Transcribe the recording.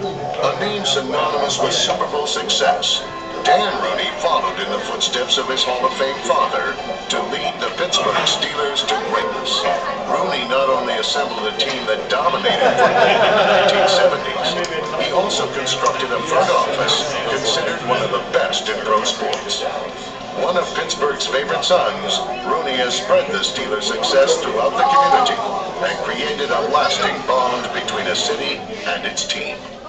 A name synonymous with Super Bowl success, Dan Rooney followed in the footsteps of his Hall of Fame father to lead the Pittsburgh Steelers to greatness. Rooney not only assembled a team that dominated football in the 1970s, he also constructed a front office considered one of the best in pro sports. One of Pittsburgh's favorite sons, Rooney has spread the Steelers' success throughout the community and created a lasting bond between a city and its team.